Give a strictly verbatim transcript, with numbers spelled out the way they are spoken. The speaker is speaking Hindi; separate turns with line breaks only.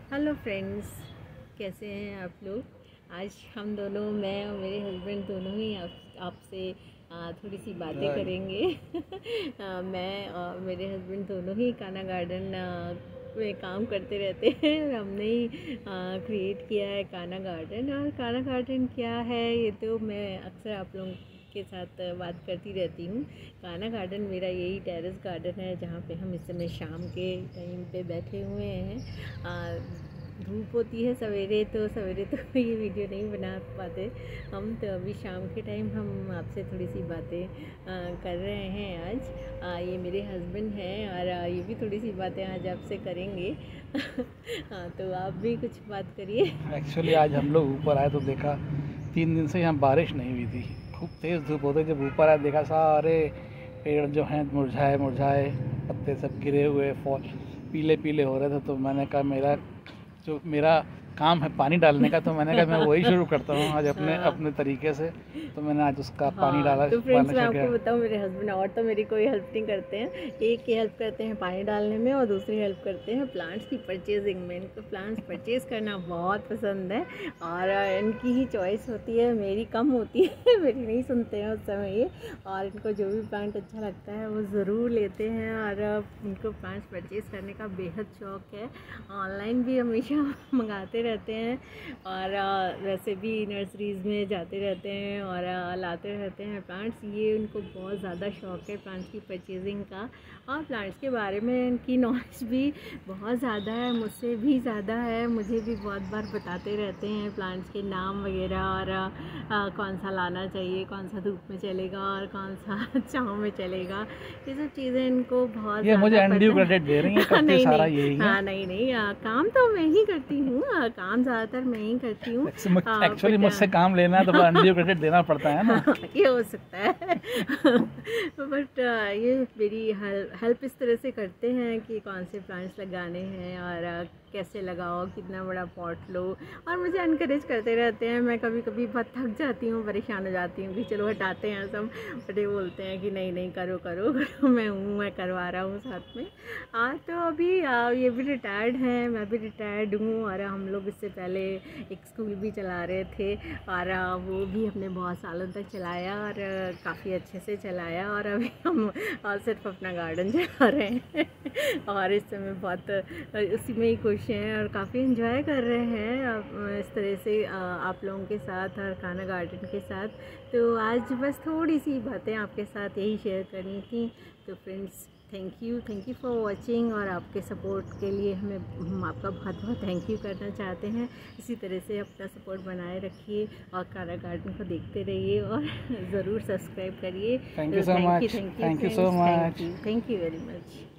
हेलो फ्रेंड्स, कैसे हैं आप लोग। आज हम दोनों, मैं और मेरे हस्बैंड दोनों ही आप आपसे थोड़ी सी बातें करेंगे। आ, मैं और मेरे हस्बैंड दोनों ही कान्हा गार्डन में काम करते रहते हैं और हमने ही क्रिएट किया है कान्हा गार्डन। और कान्हा गार्डन क्या है ये तो मैं अक्सर आप लोगों के साथ बात करती रहती हूँ। कान्हा गार्डन मेरा यही टेरेस गार्डन है जहाँ पे हम इस समय शाम के टाइम पे बैठे हुए हैं। धूप होती है सवेरे, तो सवेरे तो ये वीडियो नहीं बना पाते हम, तो अभी शाम के टाइम हम आपसे थोड़ी सी बातें कर रहे हैं आज। आ, ये मेरे हस्बैंड हैं और आ, ये भी थोड़ी सी बातें आज आपसे करेंगे। हाँ, तो आप भी कुछ बात करिए।
एक्चुअली आज हम लोग ऊपर आए तो देखा तीन दिन से यहाँ बारिश नहीं हुई थी, खूब तेज़ धूप होती। जब ऊपर आए देखा सारे पेड़ जो हैं मुरझाए मुरझाए पत्ते सब गिरे हुए, फॉल पीले पीले हो रहे थे। तो मैंने कहा मेरा जो मेरा काम है पानी डालने का, तो मैंने कहा मैं वही शुरू करता हूँ आज अपने
हाँ।
अपने तरीके से। तो मैंने आज उसका
हाँ,
पानी डाला।
तो फ्रेंड्स मैं आपको बताऊँ, मेरे हस्बैंड और तो मेरी कोई हेल्प नहीं करते हैं। एक ही हेल्प करते हैं पानी डालने में और दूसरी हेल्प करते हैं प्लांट्स की परचेजिंग में। इनको प्लांट्स परचेज करना बहुत पसंद है और इनकी ही चॉइस होती है, मेरी कम होती है। मेरी नहीं सुनते हैं उस समय ये, और इनको जो भी प्लांट अच्छा लगता है वो ज़रूर लेते हैं। और इनको प्लांट्स परचेज़ करने का बेहद शौक़ है। ऑनलाइन भी हमेशा मंगाते रहते हैं और वैसे भी नर्सरीज़ में जाते रहते हैं और लाते रहते हैं प्लांट्स। ये उनको बहुत ज़्यादा शौक़ है प्लांट्स की परचेजिंग का, और प्लांट्स के बारे में इनकी नॉलेज भी बहुत ज़्यादा है, मुझसे भी ज़्यादा है। मुझे भी बहुत बार बताते रहते हैं प्लांट्स के नाम वगैरह और आ, कौन सा लाना चाहिए, कौन सा धूप में चलेगा और कौन सा छाँव में चलेगा। ये सब चीज़ें इनको बहुत
ये मुझे अनड्यू क्रेडिट दे रही हैं।
नहीं
सारा
नहीं
यही
हाँ नहीं नहीं आ, काम तो मैं ही करती हूँ, काम ज़्यादातर मैं ही करती हूँ।
एक्चुअली मुझसे काम लेना है तो अनड्यू क्रेडिट देना पड़ता है ना।
ये हो सकता है। बट ये मेरी हेल्प इस तरह से करते हैं कि कौन से प्लांट्स लगाने हैं और कैसे लगाओ, कितना बड़ा पॉट लो, और मुझे इनकरेज करते रहते हैं। मैं कभी कभी बहुत थक जाती हूँ, परेशान हो जाती हूँ कि चलो हटाते हैं सब, बट ये बोलते हैं कि नहीं नहीं करो करो करो, मैं हूँ, मैं करवा रहा हूँ साथ में। हाँ, तो अभी आ, ये भी रिटायर्ड हैं, मैं भी रिटायर्ड हूँ, और हम लोग इससे पहले एक स्कूल भी चला रहे थे और वो भी हमने बहुत सालों तक चलाया और काफ़ी अच्छे से चलाया। और अभी हम सिर्फ अपना गार्डन चला रहे हैं और इस समय बहुत उसी में ही खुश हैं और काफ़ी एंजॉय कर रहे हैं इस तरह से आप लोगों के साथ और कान्हा गार्डन के साथ। तो आज बस थोड़ी सी बातें आपके साथ यही शेयर करनी थी। तो friends, thank you thank you for watching, और आपके सपोर्ट के लिए हमें हम आपका बहुत बहुत थैंक यू करना चाहते हैं। इसी तरह से अपना सपोर्ट बनाए रखिए और कान्हा गार्डन को देखते रहिए और ज़रूर सब्सक्राइब करिए।
Thank you so much.
Thank you thank you so much. Thank you very much.